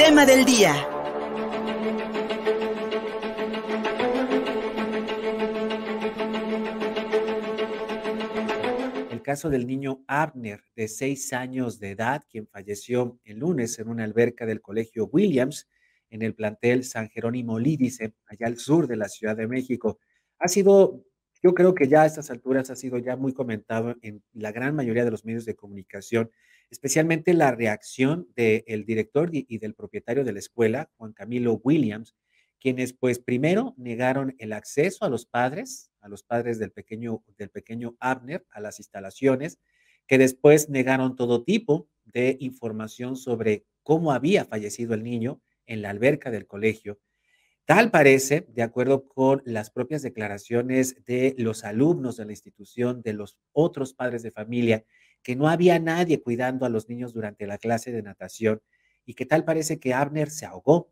tema del día. El caso del niño Abner, de 6 años de edad, quien falleció el lunes en una alberca del Colegio Williams, en el plantel San Jerónimo Lídice, allá al sur de la Ciudad de México. Ha sido, yo creo que ya a estas alturas ha sido ya muy comentado en la gran mayoría de los medios de comunicación, especialmente la reacción del director y del propietario de la escuela, Juan Camilo Williams, quienes pues primero negaron el acceso a los padres del pequeño Abner, a las instalaciones, que después negaron todo tipo de información sobre cómo había fallecido el niño en la alberca del colegio. Tal parece, de acuerdo con las propias declaraciones de los alumnos de la institución, de los otros padres de familia, que no había nadie cuidando a los niños durante la clase de natación y que tal parece que Abner se ahogó.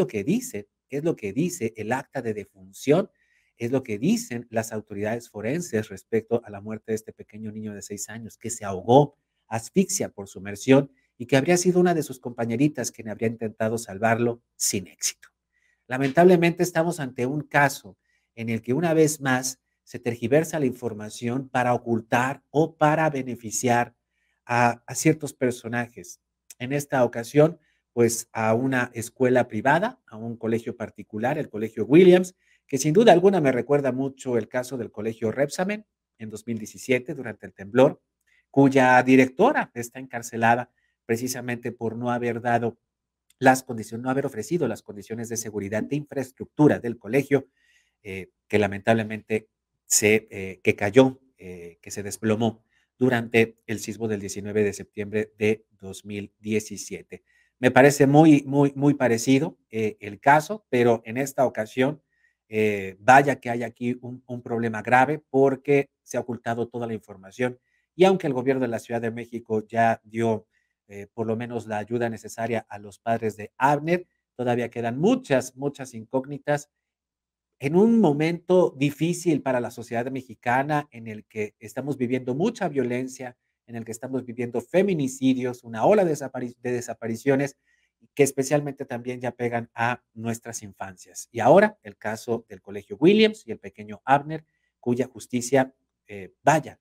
Es lo que dice el acta de defunción, es lo que dicen las autoridades forenses respecto a la muerte de este pequeño niño de 6 años, que se ahogó, asfixia por sumersión y que habría sido una de sus compañeritas quien habría intentado salvarlo sin éxito. Lamentablemente estamos ante un caso en el que una vez más se tergiversa la información para ocultar o para beneficiar a ciertos personajes. En esta ocasión, pues a una escuela privada, a un colegio particular, el Colegio Williams, que sin duda alguna me recuerda mucho el caso del Colegio Repsamen en 2017 durante el temblor, cuya directora está encarcelada precisamente por no haber dado las condiciones, no haber ofrecido las condiciones de seguridad de infraestructura del colegio, que lamentablemente que cayó, que se desplomó durante el sismo del 19 de septiembre de 2017. Me parece muy parecido el caso, pero en esta ocasión, vaya que hay aquí un problema grave porque se ha ocultado toda la información y aunque el gobierno de la Ciudad de México ya dio por lo menos la ayuda necesaria a los padres de Abner. Todavía quedan muchas incógnitas en un momento difícil para la sociedad mexicana en el que estamos viviendo mucha violencia, en el que estamos viviendo feminicidios, una ola de desapariciones que especialmente también ya pegan a nuestras infancias. Y ahora el caso del Colegio Williams y el pequeño Abner, cuya justicia, vaya,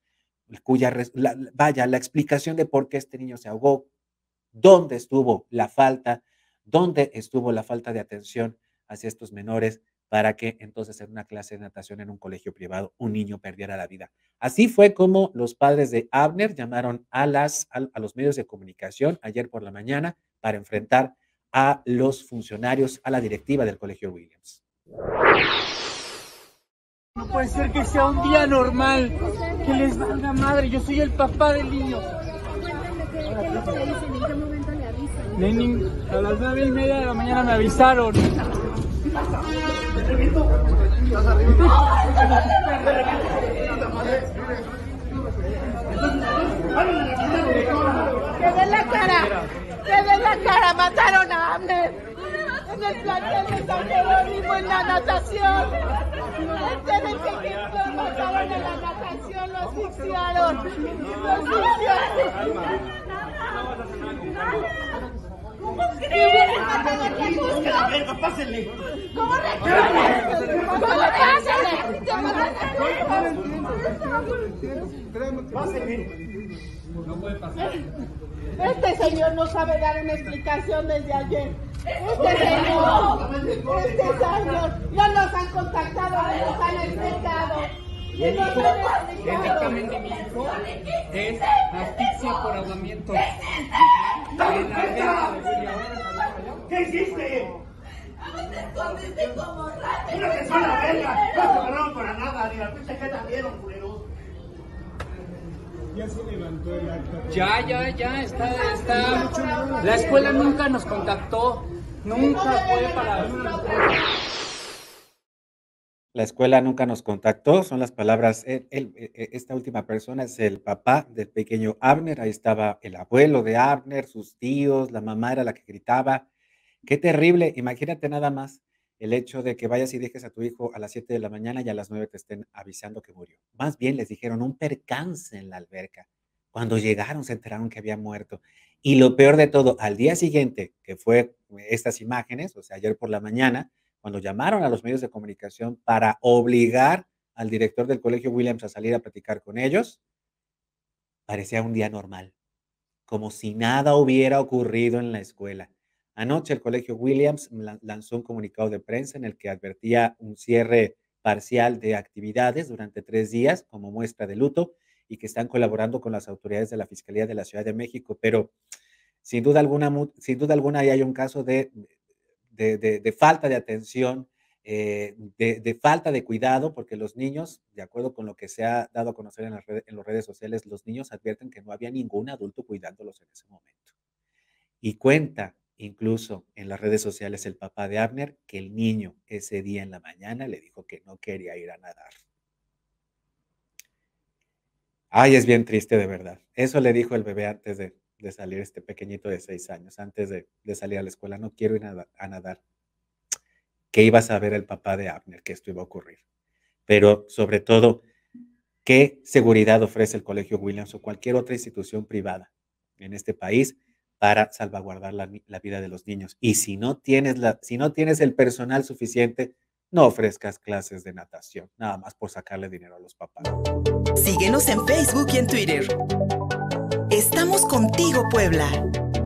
vaya, la explicación de por qué este niño se ahogó, dónde estuvo la falta, dónde estuvo la falta de atención hacia estos menores para que entonces en una clase de natación en un colegio privado un niño perdiera la vida. Así fue como los padres de Abner llamaron a los medios de comunicación ayer por la mañana para enfrentar a los funcionarios, a la directiva del Colegio Williams. No puede ser que sea un día normal, que les valga madre, yo soy el papá del niño. ¿Qué es lo que le dicen? ¿En qué momento le avisan? Lenin, a las 9:30 de la mañana me avisaron. ¡Que den la cara! ¡Que den la cara! ¡Mataron a Abner! En el plantel de San Jerónimo, en la natación. Ustedes que lo mataron en la natación, lo asfixiaron. Lo asfixiaron. ¿Cómo creen? ¡Pásenle! ¿Cómo reaccionan? ¿Cómo pásenle? ¡Te matan a ¡Pásenle! No puede pasar. Este señor no sabe dar una explicación desde ayer. Este señor, no nos han contactado, no nos han explicado. El dictamen de mi hijo es asfixia por ahogamiento. ¿Qué hiciste? Te escondiste como rata. ¡Una que son la verga! No se pararon para nada, ni la pinche que también, culeros. Ya se levantó el acta. Ya, está. La escuela nunca nos contactó. Nunca fue para La escuela nunca nos contactó, son las palabras, esta última persona es el papá del pequeño Abner, ahí estaba el abuelo de Abner, sus tíos, la mamá era la que gritaba. Qué terrible, imagínate nada más el hecho de que vayas y dejes a tu hijo a las 7 de la mañana y a las 9 te estén avisando que murió. Más bien les dijeron un percance en la alberca. Cuando llegaron se enteraron que había muerto. Y lo peor de todo, al día siguiente, que fue estas imágenes, o sea, ayer por la mañana, cuando llamaron a los medios de comunicación para obligar al director del colegio Williams a salir a platicar con ellos, parecía un día normal, como si nada hubiera ocurrido en la escuela. Anoche el colegio Williams lanzó un comunicado de prensa en el que advertía un cierre parcial de actividades durante 3 días como muestra de luto y que están colaborando con las autoridades de la Fiscalía de la Ciudad de México, pero sin duda alguna ahí hay un caso de falta de atención, de falta de cuidado, porque los niños, de acuerdo con lo que se ha dado a conocer en las redes sociales, los niños advierten que no había ningún adulto cuidándolos en ese momento. Y cuenta incluso en las redes sociales el papá de Abner que el niño ese día en la mañana le dijo que no quería ir a nadar. Ay, es bien triste de verdad. Eso le dijo el bebé antes de salir, este pequeñito de 6 años, antes de salir a la escuela, no quiero ir a nadar. ¿Qué iba a saber el papá de Abner que esto iba a ocurrir? Pero sobre todo, ¿qué seguridad ofrece el Colegio Williams o cualquier otra institución privada en este país para salvaguardar la vida de los niños? Y si no tienes el personal suficiente, no ofrezcas clases de natación, nada más por sacarle dinero a los papás. Síguenos en Facebook y en Twitter. Estamos contigo, Puebla.